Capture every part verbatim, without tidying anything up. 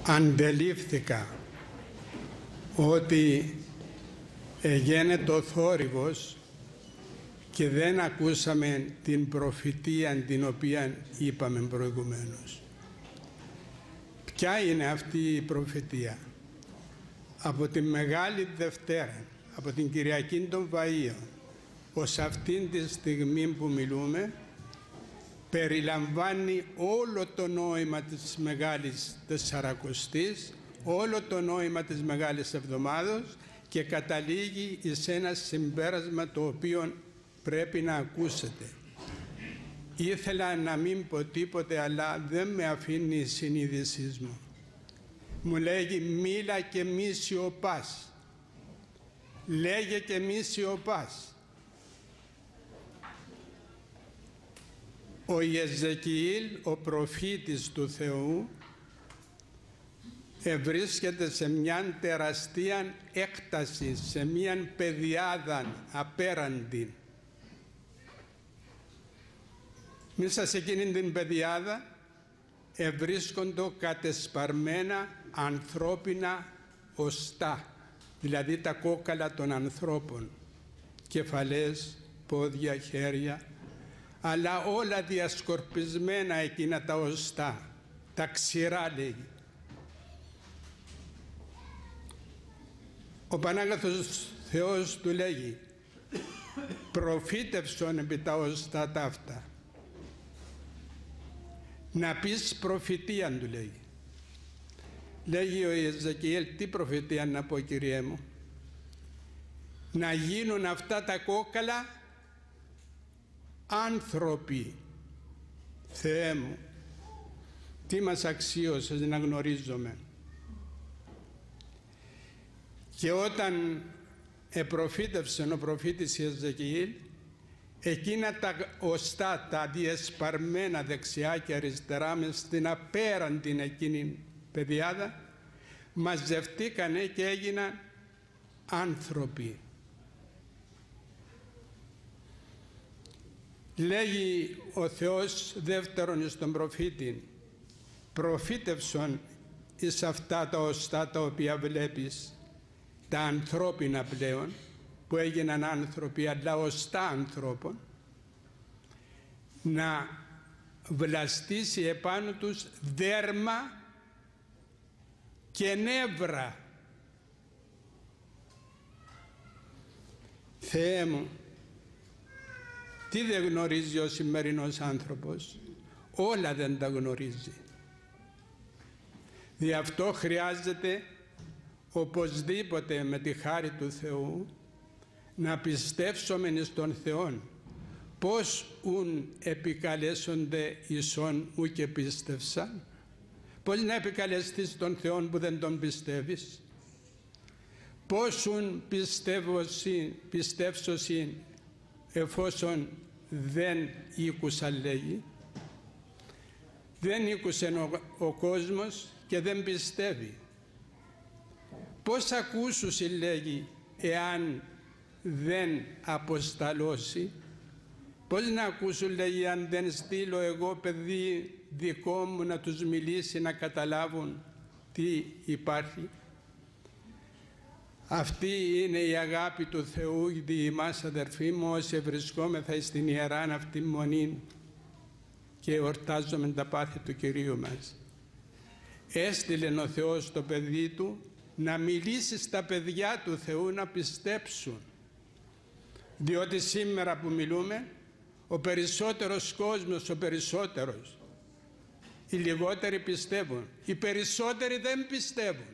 αντελήφθηκα ότι εγένετο ο θόρυβος και δεν ακούσαμε την προφητεία την οποία είπαμε προηγουμένως. Ποια είναι αυτή η προφητεία? Από τη Μεγάλη Δευτέρα, από την Κυριακή των Βαΐων, ως αυτήν τη στιγμή που μιλούμε, περιλαμβάνει όλο το νόημα της Μεγάλης Τεσσαρακοστής, όλο το νόημα της Μεγάλης Εβδομάδος και καταλήγει εις ένα συμπέρασμα το οποίο πρέπει να ακούσετε. Ήθελα να μην πω τίποτε, αλλά δεν με αφήνει η συνείδησή μου. Μου λέγει μίλα και μη σιωπάς. Λέγε και μη σιωπάς. Ο Ιεζεκιήλ, ο προφήτης του Θεού, ευρίσκεται σε μια τεραστία έκταση, σε μια πεδιάδα απέραντη. Μέσα σε εκείνη την πεδιάδα ευρίσκονται κατεσπαρμένα ανθρώπινα οστά, δηλαδή τα κόκαλα των ανθρώπων, κεφαλές, πόδια, χέρια, αλλά όλα διασκορπισμένα εκείνα τα οστά, τα ξηρά λέγει. Ο Πανάγαθος Θεός του λέγει προφήτευσον επί τα οστά ταύτα. Να πεις προφητεία, του λέγει. Λέγει ο Ιεζεκιέλ, τι προφητεία να πω, Κυριέ μου? Να γίνουν αυτά τα κόκαλα άνθρωποι. Θεέ μου, τι μας αξίωσες να γνωρίζομαι. Και όταν επροφήτευσε ο προφήτης Ιεζεκιήλ, εκείνα τα οστά, τα διεσπαρμένα δεξιά και αριστερά μες στην απέραντη εκείνη πεδιάδα, μαζευτήκανε και έγιναν άνθρωποι. Λέγει ο Θεός δεύτερον στον προφήτη, προφήτευσον εις αυτά τα οστά τα οποία βλέπεις, τα ανθρώπινα πλέον, που έγιναν άνθρωποι, αλλά οστά ανθρώπων, να βλαστήσει επάνω τους δέρμα και νεύρα. Θεέ μου, τι δεν γνωρίζει ο σημερινός άνθρωπος? Όλα δεν τα γνωρίζει. Γι' αυτό χρειάζεται οπωσδήποτε με τη χάρη του Θεού να πιστεύσομεν στον Θεόν. Πώς ουν επικαλέσονται ισόν ου και πίστευσαν? Πώς να επικαλεστείς τον Θεόν που δεν τον πιστεύεις? Πώς ουν πιστεύσωσιν εφόσον δεν ήκουσαν, λέγει. Δεν ήκουσε ο, ο κόσμος και δεν πιστεύει. Πώς ακούσουσι, λέγει, εάν δεν αποσταλώσει? Πώς να ακούσουν, λέγει, αν δεν στείλω εγώ παιδί δικό μου να τους μιλήσει, να καταλάβουν τι υπάρχει? Αυτή είναι η αγάπη του Θεού δι' εμάς, αδερφοί μου, όσοι βρισκόμεθα στην ιεράν αυτή μονή και εορτάζουμε τα πάθη του Κυρίου μας. Έστειλε ο Θεός το παιδί Του να μιλήσει στα παιδιά του Θεού να πιστέψουν. Διότι σήμερα που μιλούμε, ο περισσότερος κόσμος, ο περισσότερος, οι λιγότεροι πιστεύουν, οι περισσότεροι δεν πιστεύουν.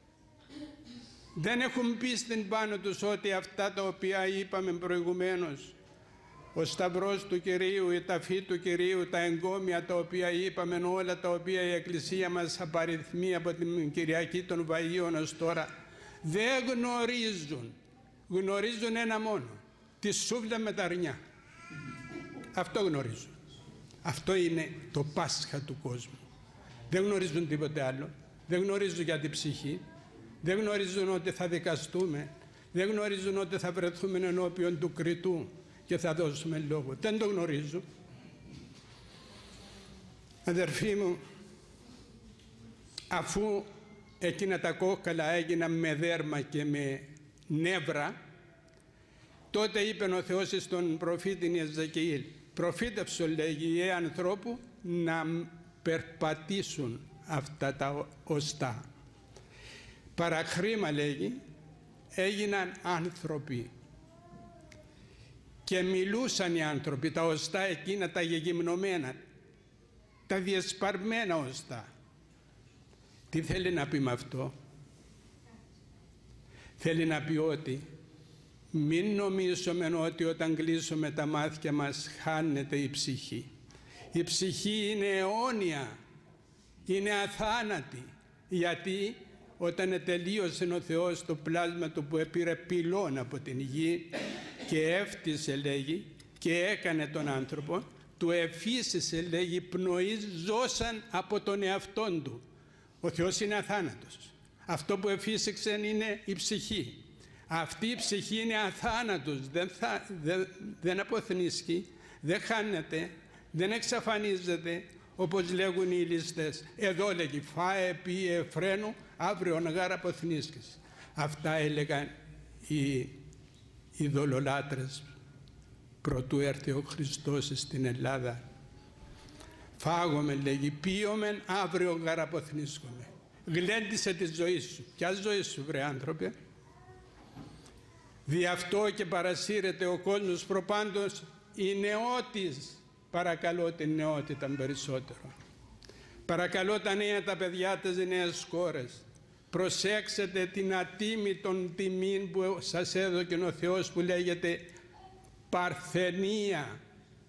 Δεν έχουν πίστη πάνω τους ότι αυτά τα οποία είπαμε προηγουμένως, ο σταυρός του Κυρίου, η ταφή του Κυρίου, τα εγκόμια τα οποία είπαμε, όλα τα οποία η Εκκλησία μας απαριθμεί από την Κυριακή των Βαΐων ως τώρα, δεν γνωρίζουν. Γνωρίζουν ένα μόνο, τη σούβλα με τα αρνιά. Αυτό γνωρίζουν. Αυτό είναι το Πάσχα του κόσμου. Δεν γνωρίζουν τίποτε άλλο. Δεν γνωρίζουν για την ψυχή. Δεν γνωρίζουν ότι θα δικαστούμε. Δεν γνωρίζουν ότι θα βρεθούμε ενώπιον του κριτού και θα δώσουμε λόγο. Δεν το γνωρίζουν. Αδερφοί μου, αφού εκείνα τα κόκκαλα έγιναν με δέρμα και με νεύρα, τότε είπε ο Θεός στον προφήτη Εζεκιήλ, προφήτευσο, λέγει, οι ανθρώπου να περπατήσουν αυτά τα οστά. Παραχρήμα, λέγει, έγιναν άνθρωποι και μιλούσαν οι άνθρωποι, τα οστά εκείνα τα γεγυμνωμένα, τα διεσπαρμένα οστά. Τι θέλει να πει με αυτό? Θέλει να πει ότι μην νομίζουμε ότι όταν κλείσουμε τα μάτια μας χάνεται η ψυχή. Η ψυχή είναι αιώνια, είναι αθάνατη. Γιατί όταν τελείωσε ο Θεός το πλάσμα του που έπειρε πυλών από την γη και έφτιασε, λέγει, και έκανε τον άνθρωπο, του εφύσισε, λέγει, πνοής ζώσαν από τον εαυτόν του. Ο Θεός είναι αθάνατος. Αυτό που εφύσηξε είναι η ψυχή. Αυτή η ψυχή είναι αθάνατος, δεν, θα, δεν, δεν αποθνίσκει, δεν χάνεται, δεν εξαφανίζεται, όπως λέγουν οι ληστές. Εδώ, λέγει, φάε, πίε, φρένου, αύριο γάρα αποθνίσκεις. Αυτά έλεγαν οι ειδωλολάτρες προτού έρθει ο Χριστός στην Ελλάδα. Φάγομεν, λέγει, πίωμεν, αύριο γάρα αποθνίσκομαι. Γλέντισε τη ζωή σου. Ποια ζωή σου, βρε άνθρωπε? Δι' αυτό και παρασύρεται ο κόσμος προπάντως η νεότης. Παρακαλώ την νεότητα περισσότερο. Παρακαλώ τα νέα, τα παιδιά, τις νέες κόρες. Προσέξτε την ατίμητον τιμήν που σας έδωκε ο Θεός, που λέγεται παρθενία.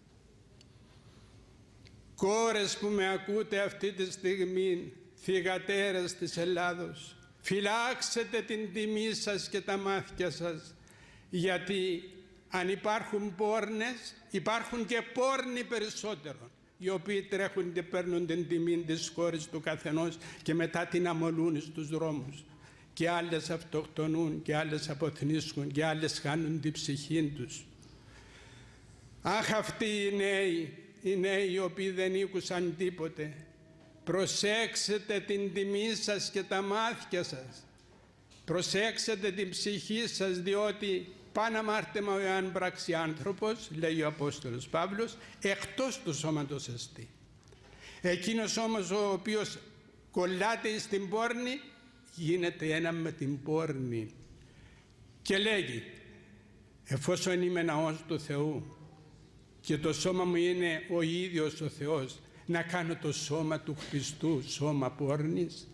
Κόρες που με ακούτε αυτή τη στιγμή, θυγατέρες της Ελλάδος, φυλάξετε την τιμή σας και τα μάτια σας, γιατί αν υπάρχουν πόρνες, υπάρχουν και πόρνοι περισσότερο, οι οποίοι τρέχουν και παίρνουν την τιμή της κόρης του καθενός και μετά την αμολούν στους δρόμους. Και άλλες αυτοκτονούν και άλλες αποθνίσκουν και άλλες χάνουν την ψυχή τους. Αχ, αυτοί οι νέοι, οι νέοι οι οποίοι δεν ήκουσαν τίποτε, προσέξτε την τιμή σας και τα μάτια σας. Προσέξτε την ψυχή σας, διότι πάνω αμάρτημα ο εάν πράξει άνθρωπος, λέει ο Απόστολος Παύλος, εκτός του σώματος εστί. Εκείνος όμως ο οποίος κολλάται στην πόρνη, γίνεται ένα με την πόρνη. Και λέγει, εφόσον είμαι ναός του Θεού και το σώμα μου είναι ο ίδιος ο Θεός, να κάνω το σώμα του Χριστού σώμα πόρνης?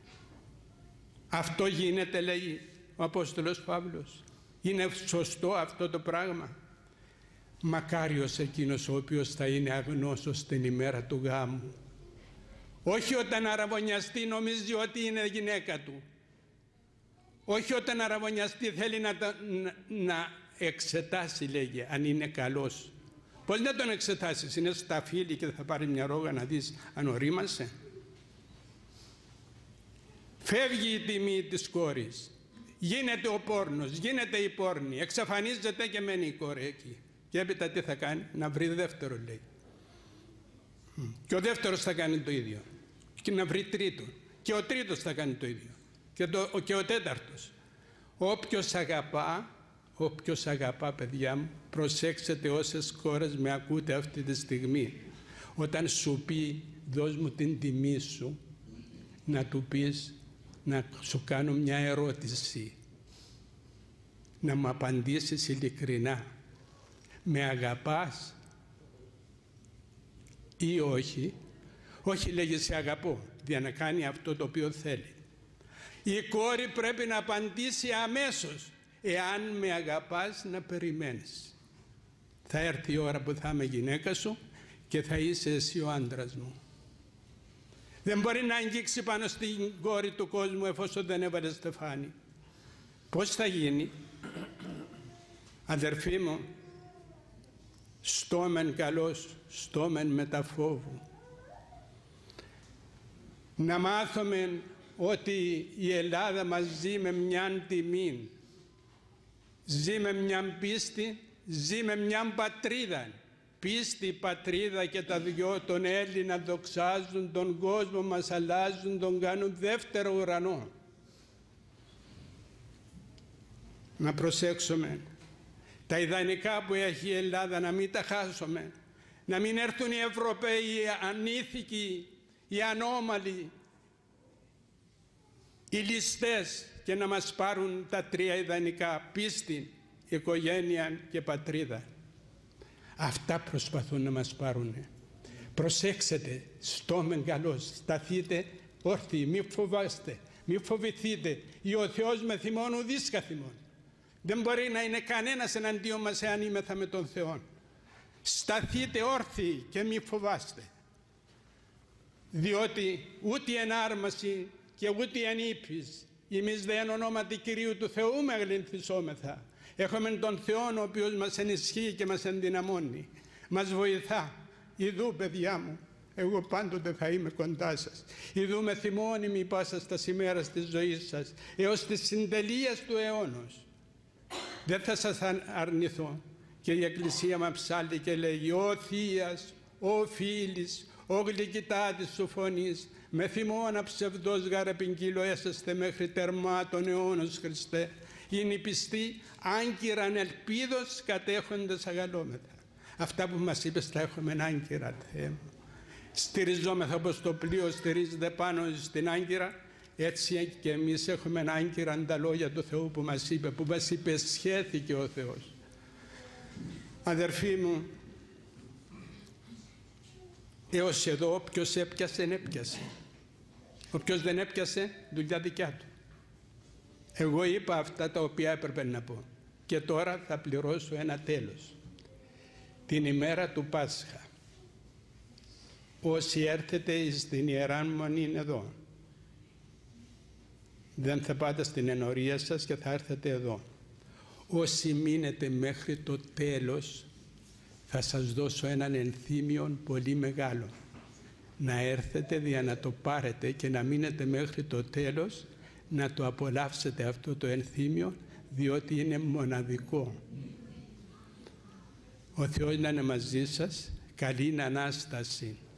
Αυτό γίνεται, λέει ο Απόστολος Παύλος? Είναι σωστό αυτό το πράγμα? Μακάριος εκείνος ο οποίος θα είναι αγνώσος την ημέρα του γάμου. Όχι όταν αραβωνιαστεί νομίζει ότι είναι γυναίκα του. Όχι όταν αραβωνιαστεί θέλει να, να, να εξετάσει, λέγει, αν είναι καλός. Πώς να τον εξετάσεις? Είναι στα φύλλη και θα πάρει μια ρόγα να δεις αν ορίμασε? Φεύγει η τιμή της κόρης. Γίνεται ο πόρνος, γίνεται η πόρνη, εξαφανίζεται και μένει η κόρη εκεί. Και έπειτα τι θα κάνει? Να βρει δεύτερο, λέει. Και ο δεύτερος θα κάνει το ίδιο. Και να βρει τρίτο. Και ο τρίτος θα κάνει το ίδιο. Και, το, και ο τέταρτος. Όποιος αγαπά, όποιος αγαπά, παιδιά μου, προσέξτε όσες κόρες με ακούτε αυτή τη στιγμή. Όταν σου πει δώσ' μου την τιμή σου, να του πεις, να σου κάνω μια ερώτηση, να μου απαντήσεις ειλικρινά. Με αγαπάς ή όχι? Όχι, λέγει, σε αγαπώ, για να κάνει αυτό το οποίο θέλει. Η κόρη πρέπει να απαντήσει αμέσως. Εάν με αγαπάς, να περιμένεις. Θα έρθει η ώρα που θα είμαι γυναίκα σου και θα είσαι εσύ ο άντρας μου. Δεν μπορεί να αγγίξει πάνω στην κόρη του κόσμου εφόσον δεν έβαλε στεφάνι. Πώς θα γίνει? Αδερφοί μου, στόμεν καλός, στόμεν μεταφόβου. Να μάθουμε ότι η Ελλάδα μας ζει με μιαν τιμή, ζει με μιαν πίστη, ζει με μιαν πατρίδα. πίστη, πατρίδα και τα δυο, τον Έλληνα δοξάζουν, τον κόσμο μας αλλάζουν, τον κάνουν δεύτερο ουρανό. Να προσέξουμε τα ιδανικά που έχει η Ελλάδα, να μην τα χάσουμε, να μην έρθουν οι Ευρωπαίοι οι ανήθικοι, οι ανώμαλοι, οι ληστές και να μας πάρουν τα τρία ιδανικά: πίστη, οικογένεια και πατρίδα. Αυτά προσπαθούν να μας πάρουν. Προσέξτε, στόμεν καλώς, σταθείτε όρθιοι, μη φοβάστε, μη φοβηθείτε. Ή ο Θεός με θυμών ουδείς καθημών. Δεν μπορεί να είναι κανένας εναντίον μας εάν είμεθα με τον Θεό. Σταθείτε όρθιοι και μη φοβάστε. Διότι ούτε ενάρμαση και ούτε εν ύπης, εμείς δε εν ονόματι Κυρίου του Θεού μεγλυνθισόμεθα. Έχουμε τον Θεό ο οποίος μας ενισχύει και μας ενδυναμώνει. Μας βοηθά. Ιδού, παιδιά μου, εγώ πάντοτε θα είμαι κοντά σας. Ιδού με θυμώνυμη πάσα στα ημέρας της ζωής σας, έως της συντελείας του αιώνος. Δεν θα σας αρνηθώ. Και η Εκκλησία μας ψάλλει και λέγει: «Ω Θείας, ω Φίλης, ω γλυκητάτης σου φωνής, με θυμώνα ψευδός γαραπηγγύλω έσαστε μέχρι τερμά των αιώνος Χριστέ. Είναι οι πιστοί άγκυραν ελπίδος κατέχοντες αγαλώμεθα». Αυτά που μας είπες τα έχουμε άγκυρα, Θεέ μου. Στηριζόμεθα όπως το πλοίο στηρίζεται πάνω στην άγκυρα, έτσι και εμείς έχουμε άγκυρα τα λόγια του Θεού που μας είπε, που μας υπεσχέθηκε ο Θεός. Αδερφοί μου, έως εδώ όποιος έπιασε, έπιασε. Όποιος δεν έπιασε, δουλειά δικιά του. Εγώ είπα αυτά τα οποία έπρεπε να πω και τώρα θα πληρώσω ένα τέλος. Την ημέρα του Πάσχα, όσοι έρθετε στην Ιεράν Μονή εδώ, δεν θα πάτε στην ενορία σας και θα έρθετε εδώ. Όσοι μείνετε μέχρι το τέλος, θα σας δώσω έναν ενθύμιο πολύ μεγάλο. Να έρθετε για να το πάρετε και να μείνετε μέχρι το τέλος, να το απολαύσετε αυτό το ενθύμιο, διότι είναι μοναδικό. Ο Θεός να είναι μαζί σας. Καλή Ανάσταση.